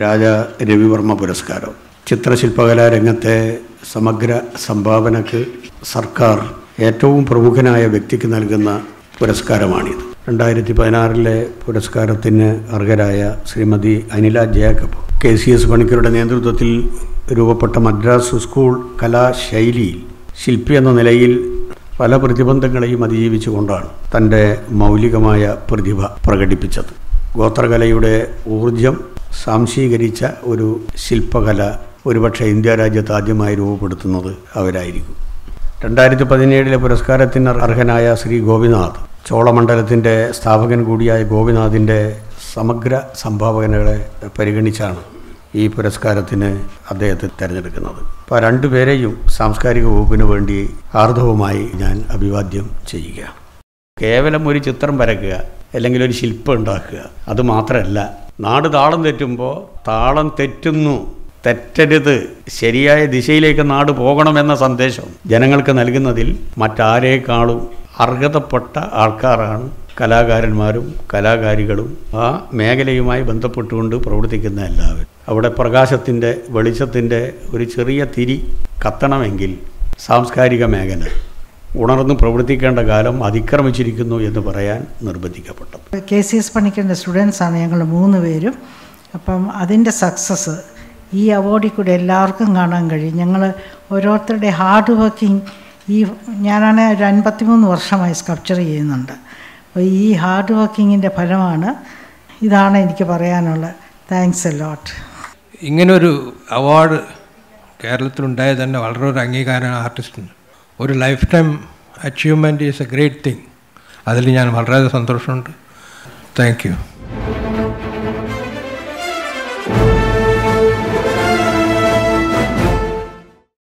രാജ രവിവർമ്മ പുരസ്കാരം. ചിത്രശില്പകലാ രംഗത്തെ സമഗ്ര സംഭാവനക്ക് സർക്കാർ ഏറ്റവും പ്രമുഖനായ വ്യക്തിക്ക് നൽകുന്ന പുരസ്കാരമാണിത്. 2016 പുരസ്കാരത്തിന് അർഹരായ ശ്രീമതി അനില ജേക്കബ് KCS പണിക്കരുടെ നേതൃത്വത്തിൽ രൂപപ്പെട്ട മദ്രാസ് സ്കൂൾ കലാശൈലിയിൽ ശില്പി എന്ന നിലയിൽ പല പ്രതിബന്ധങ്ങളെയും അതിജീവിച്ചുകൊണ്ടാണ് തൻ്റെ മൗലികമായ പ്രതിഭ പ്രകടിപ്പിച്ചത്. ഗോത്രകലയുടെ ഊർജം സാംശീകരിച്ച ഒരു ശില്പകല ഒരുപക്ഷെ ഇന്ത്യ രാജ്യത്ത് ആദ്യമായി രൂപപ്പെടുത്തുന്നത് അവരായിരിക്കും. 2017 പുരസ്കാരത്തിന് അർഹനായ ശ്രീ ഗോപിനാഥ്, ചോളമണ്ഡലത്തിൻ്റെ സ്ഥാപകൻ കൂടിയായ ഗോപിനാഥിൻ്റെ സമഗ്ര സംഭാവനകളെ പരിഗണിച്ചാണ് ഈ പുരസ്കാരത്തിന് അദ്ദേഹത്തെ തിരഞ്ഞെടുക്കുന്നത്. അപ്പോൾ രണ്ടുപേരെയും സാംസ്കാരിക വകുപ്പിന് വേണ്ടി ആർദ്രവുമായി ഞാൻ അഭിവാദ്യം ചെയ്യുക. കേവലം ഒരു ചിത്രം വരയ്ക്കുക അല്ലെങ്കിൽ ഒരു ശില്പം ഉണ്ടാക്കുക അത് മാത്രമല്ല, നാട് താളം തെറ്റുമ്പോൾ താളം തെറ്റുന്നു, തെറ്റരുത്, ശരിയായ ദിശയിലേക്ക് നാട് പോകണമെന്ന സന്ദേശം ജനങ്ങൾക്ക് നൽകുന്നതിൽ മറ്റാരേക്കാളും അർഹതപ്പെട്ട ആൾക്കാരാണ് കലാകാരന്മാരും കലാകാരികളും ആ മേഖലയുമായി ബന്ധപ്പെട്ടുകൊണ്ട് പ്രവർത്തിക്കുന്ന എല്ലാവരും. അവിടെ പ്രകാശത്തിൻ്റെ വെളിച്ചത്തിൻ്റെ ഒരു ചെറിയ തിരി കത്തണമെങ്കിൽ സാംസ്കാരിക മേഖല ഉണർന്ന് പ്രവർത്തിക്കേണ്ട കാലം അതിക്രമിച്ചിരിക്കുന്നു എന്ന് പറയാൻ നിർബന്ധിക്കപ്പെട്ടത്. KCS പണിക്കരുടെ സ്റ്റുഡൻസാണ് ഞങ്ങൾ 3 പേരും. അപ്പം അതിൻ്റെ സക്സസ് ഈ അവാർഡിൽ കൂടെ എല്ലാവർക്കും കാണാൻ കഴിയും. ഞങ്ങൾ ഓരോരുത്തരുടെ ഹാർഡ് വർക്കിംഗ്, ഞാനാണ് ഒരു 53 വർഷമായി സ്കൾപ്ചർ ചെയ്യുന്നുണ്ട്. അപ്പോൾ ഈ ഹാർഡ് വർക്കിങ്ങിൻ്റെ ഫലമാണ്. ഇതാണ് എനിക്ക് പറയാനുള്ളത്. Thanks a lot. ഇങ്ങനൊരു അവാർഡ് കേരളത്തിലുണ്ടായത് തന്നെ വളരെ ഒരു അംഗീകാരമാണ് ആർട്ടിസ്റ്റിന്. ഒരു life time achievement is a great thing. അതിൽ ഞാൻ വളരെ സന്തോഷമുണ്ട്. Thank U.